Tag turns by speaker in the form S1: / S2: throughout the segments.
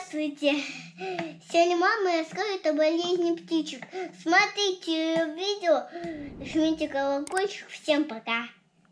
S1: Здравствуйте! Сегодня мама расскажет о болезни птичек. Смотрите видео, жмите колокольчик. Всем пока!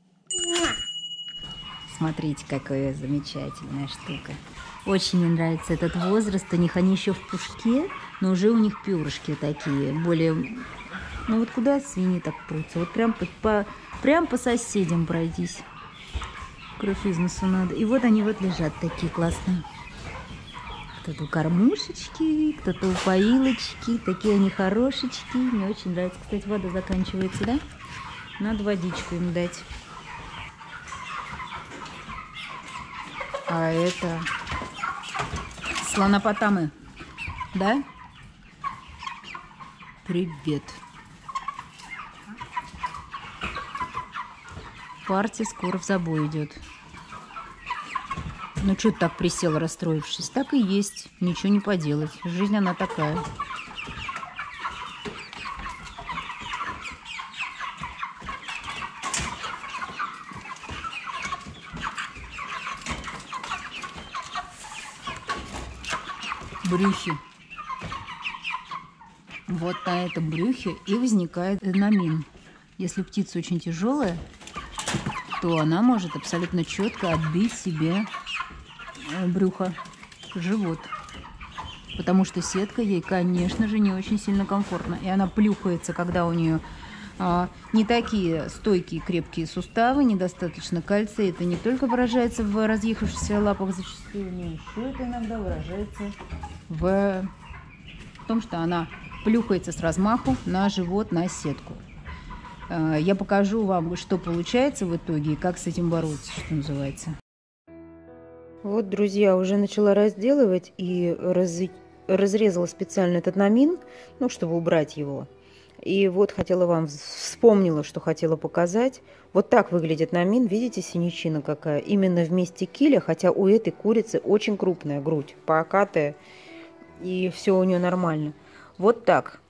S2: Смотрите, какая замечательная штука. Очень мне нравится этот возраст. У них они еще в пушке, но уже у них перышки такие, более... Ну вот куда свиньи так прутся? Вот прям по соседям пройдись. Кровь из носу надо. И вот они вот лежат такие классные. Кто-то у кормушечки, кто-то у поилочки. Такие они хорошечки. Мне очень нравится. Кстати, вода заканчивается, да? Надо водичку им дать. А это слонопотамы, да? Привет. Партия скоро в забой идет. Ну, что ты так присела, расстроившись? Так и есть. Ничего не поделать. Жизнь она такая. Брюхи. Вот на этом брюхе и возникает аденомин. Если птица очень тяжелая, то она может абсолютно четко отбить себе брюхо, живот. Потому что сетка ей, конечно же, не очень сильно комфортна. И она плюхается, когда у нее не такие стойкие крепкие суставы, недостаточно кальция. Это не только выражается в разъехавшихся лапах, зачастую у нее еще это иногда выражается в том, что она плюхается с размаху на живот, на сетку. Я покажу вам, что получается в итоге и как с этим бороться, что называется.
S3: Вот, друзья, уже начала разделывать и разрезала специально этот намин, ну, чтобы убрать его. И вот вспомнила, что хотела показать. Вот так выглядит намин. Видите, синячина какая? Именно в месте киля, хотя у этой курицы очень крупная грудь, покатая, и все у нее нормально. Вот так.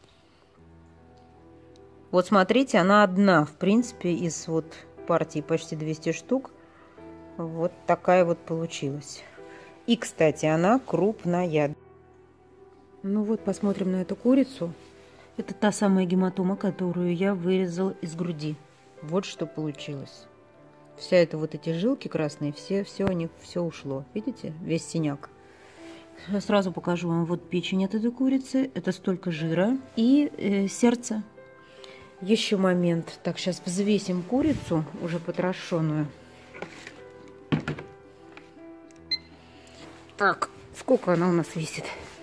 S3: Вот смотрите, она одна, в принципе, из вот партии почти 200 штук. Вот такая вот получилась. И, кстати, она крупная. Ну вот, посмотрим на эту курицу. Это та самая гематома, которую я вырезала из груди. Вот что получилось. Вся это вот эти жилки красные, все ушло. Видите? Весь синяк. Я сразу покажу вам вот печень от этой курицы. Это столько жира и сердце. Еще момент. Так, сейчас взвесим курицу, уже потрошенную. Так, сколько она у нас весит?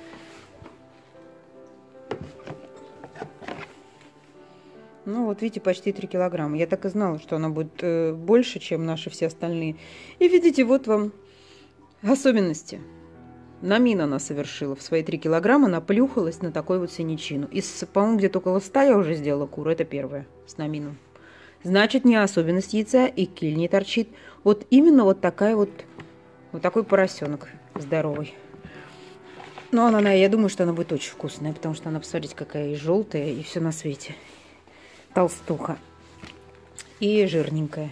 S3: Ну, вот видите, почти 3 килограмма. Я так и знала, что она будет больше, чем наши все остальные. И видите, вот вам особенности. Намин она совершила в свои 3 килограмма, наплюхалась на такой вот синячину. По-моему, где-то около 100 я уже сделала куру. Это первое с намином. Значит, не особенность яйца, и киль не торчит. Вот именно вот такая вот такой поросенок здоровый. Но я думаю, что она будет очень вкусная, потому что она, посмотрите, какая и желтая, и все на свете. Толстуха. И жирненькая.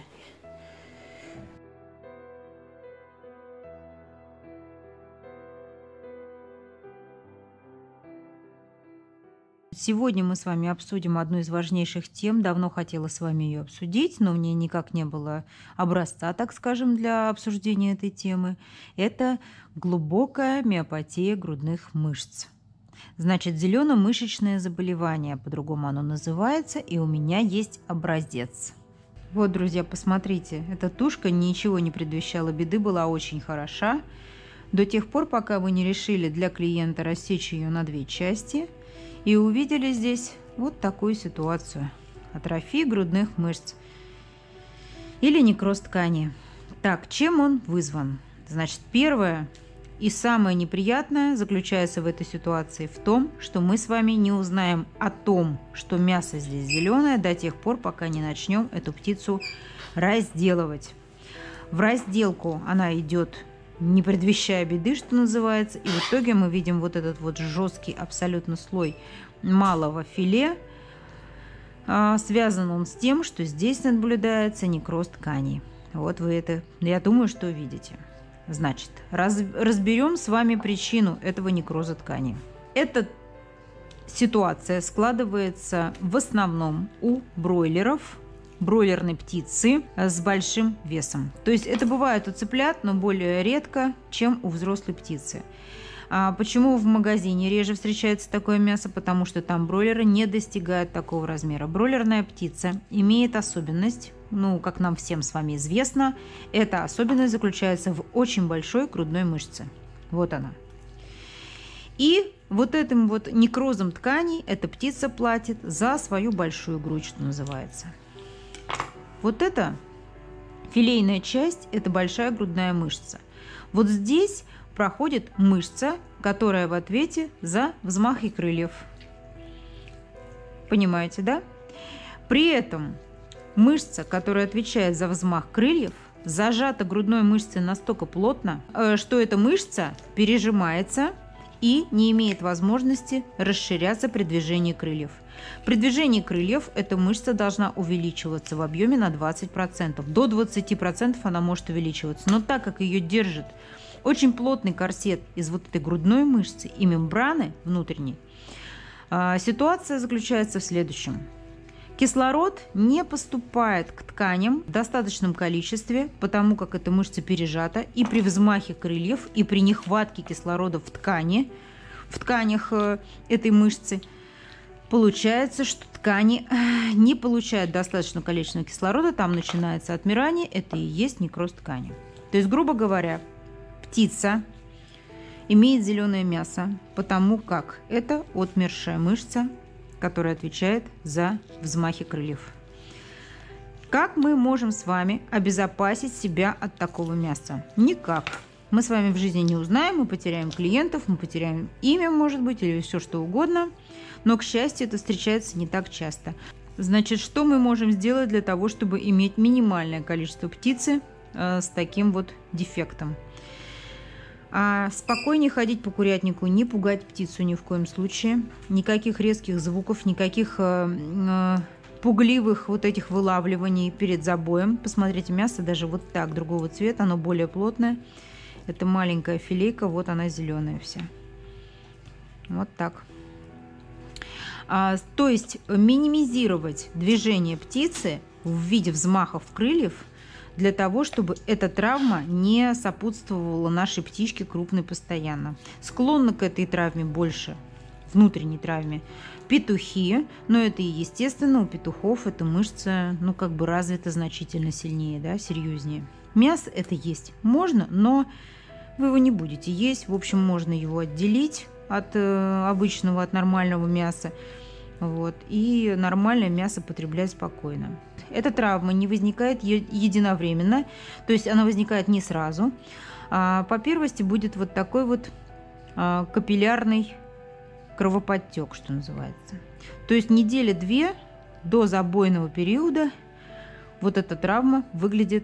S2: Сегодня мы с вами обсудим одну из важнейших тем. Давно хотела с вами ее обсудить, но мне никак не было образца, так скажем, для обсуждения этой темы. Это глубокая миопатия грудных мышц. Значит, зелено-мышечное заболевание, по-другому оно называется, и у меня есть образец. Вот, друзья, посмотрите, эта тушка ничего не предвещала беды, была очень хороша. До тех пор, пока вы не решили для клиента рассечь ее на 2 части и увидели здесь вот такую ситуацию. Атрофия грудных мышц или некроз ткани. Так, чем он вызван? Значит, первое и самое неприятное заключается в этой ситуации в том, что мы с вами не узнаем о том, что мясо здесь зеленое, до тех пор, пока не начнем эту птицу разделывать. В разделку она идет, не предвещая беды, что называется, и в итоге мы видим вот этот вот жесткий абсолютно слой малого филе. Связан он с тем, что здесь наблюдается некроз тканей. Вот вы это, я думаю, что видите. Значит, разберем с вами причину этого некроза ткани. Эта ситуация складывается в основном у бройлеров, бройлерной птицы с большим весом. То есть это бывает у цыплят, но более редко, чем у взрослой птицы. А почему в магазине реже встречается такое мясо? Потому что там бройлеры не достигают такого размера. Бройлерная птица имеет особенность, как нам всем с вами известно, эта особенность заключается в очень большой грудной мышце. Вот она. И вот этим вот некрозом тканей эта птица платит за свою большую грудь, что называется. Вот эта филейная часть – это большая грудная мышца. Вот здесь проходит мышца, которая в ответе за взмахи крыльев. Понимаете, да? При этом мышца, которая отвечает за взмах крыльев, зажата грудной мышцей настолько плотно, что эта мышца пережимается и не имеет возможности расширяться при движении крыльев. При движении крыльев эта мышца должна увеличиваться в объеме на 20%. До 20% она может увеличиваться. Но так как ее держит очень плотный корсет из вот этой грудной мышцы и мембраны внутренней, ситуация заключается в следующем. Кислород не поступает к тканям в достаточном количестве, потому как эта мышца пережата, и при взмахе крыльев, и при нехватке кислорода в тканях этой мышцы, получается, что ткани не получают достаточного количества кислорода, там начинается отмирание, это и есть некроз ткани. То есть, грубо говоря, птица имеет зеленое мясо, потому как это отмершая мышца, которая отвечает за взмахи крыльев. Как мы можем с вами обезопасить себя от такого мяса? Никак. Мы с вами в жизни не узнаем, мы потеряем клиентов, мы потеряем имя, может быть, или все что угодно. Но, к счастью, это встречается не так часто. Значит, что мы можем сделать для того, чтобы иметь минимальное количество птицы с таким вот дефектом? Спокойнее ходить по курятнику, не пугать птицу ни в коем случае. Никаких резких звуков, никаких пугливых вот этих вылавливаний перед забоем. Посмотрите, мясо даже вот так, другого цвета, оно более плотное. Это маленькая филейка, вот она зеленая вся. Вот так. То есть минимизировать движение птицы в виде взмахов крыльев, для того, чтобы эта травма не сопутствовала нашей птичке крупной постоянно. Склонны к этой травме больше, внутренней травме, петухи, но это и естественно, у петухов эта мышца, развита значительно сильнее, да, серьезнее. Мясо это есть можно, но вы его не будете есть, в общем, можно его отделить от обычного, от нормального мяса. И нормальное мясо потреблять спокойно. Эта травма не возникает единовременно, то есть она возникает не сразу. По первости будет вот такой вот капиллярный кровоподтек, что называется. То есть недели 2 до забойного периода вот эта травма выглядит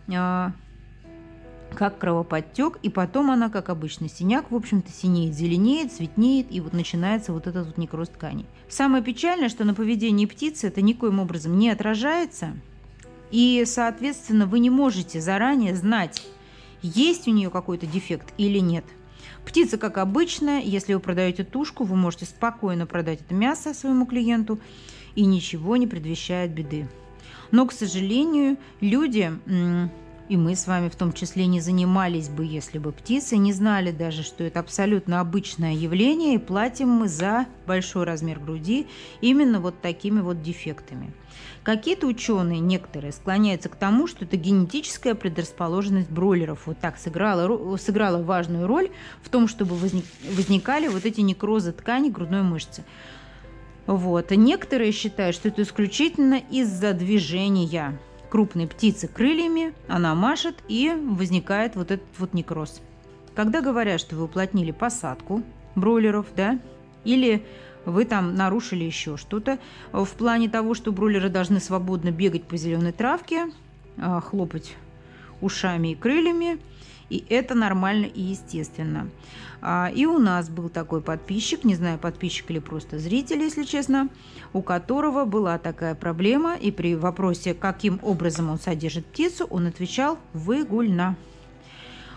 S2: как кровоподтек, и потом она, как обычный синяк, в общем-то, синеет, зеленеет, цветнеет, и вот начинается вот этот вот некроз тканей. Самое печальное, что на поведении птицы это никоим образом не отражается, и, соответственно, вы не можете заранее знать, есть у нее какой-то дефект или нет. Птица, как обычная, если вы продаете тушку, вы можете спокойно продать это мясо своему клиенту, и ничего не предвещает беды. Но, к сожалению, люди... И мы с вами в том числе не занимались бы, если бы птицы не знали даже, что это абсолютно обычное явление, и платим мы за большой размер груди именно вот такими вот дефектами. Какие-то ученые, некоторые, склоняются к тому, что это генетическая предрасположенность бройлеров. Вот так сыграла важную роль в том, чтобы возникали вот эти некрозы тканей грудной мышцы. Некоторые считают, что это исключительно из-за движения крупной птицы крыльями, она машет, и возникает вот этот вот некроз. Когда говорят, что вы уплотнили посадку бройлеров, да, или вы там нарушили еще что-то в плане того, что бройлеры должны свободно бегать по зеленой травке, хлопать ушами и крыльями, и это нормально и естественно. И у нас был такой подписчик, не знаю, подписчик или просто зритель, если честно, у которого была такая проблема, и при вопросе, каким образом он содержит птицу, он отвечал: выгульно.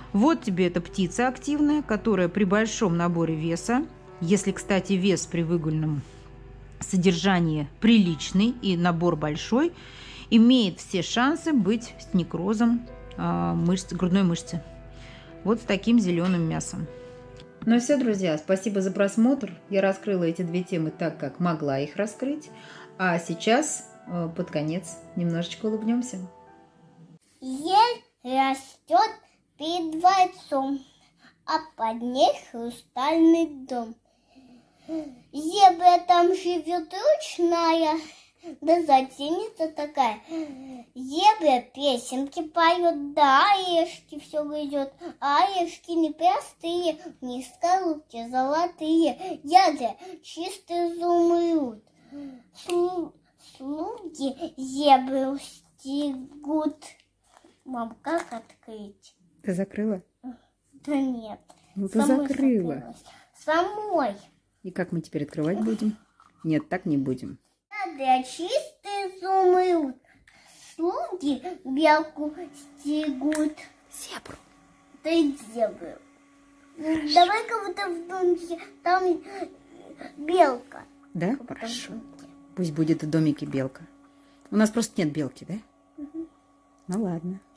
S2: Вот тебе эта птица активная, которая при большом наборе веса, если, кстати, вес при выгульном содержании приличный и набор большой, имеет все шансы быть с некрозом грудной мышцы. Вот с таким зеленым мясом. Ну все, друзья, спасибо за просмотр. Я раскрыла эти две темы так, как могла их раскрыть. А сейчас, под конец, немножечко улыбнемся.
S1: Ель растет перед дворцом, а под ней хрустальный дом. Зебра там живет ручная, да затейница такая. Зебра песенки поет, да орешки все грызет. А орешки непростые, не скорлупки золотые. Ядра чистый изумруд. Слуги зебру стигут. Мам, как открыть?
S3: Ты закрыла?
S1: Да нет.
S3: Ну, ты закрыла.
S1: Закрылась. Самой.
S3: И как мы теперь открывать будем? Нет, так не будем.
S1: Ядра чистый изумруд. Слуги белку стигут.
S3: Зебру.
S1: Да и зебру. Давай-ка вот в домике, там белка.
S3: Да? Хорошо. Пусть будет в домике белка. У нас просто нет белки, да? Ну ладно.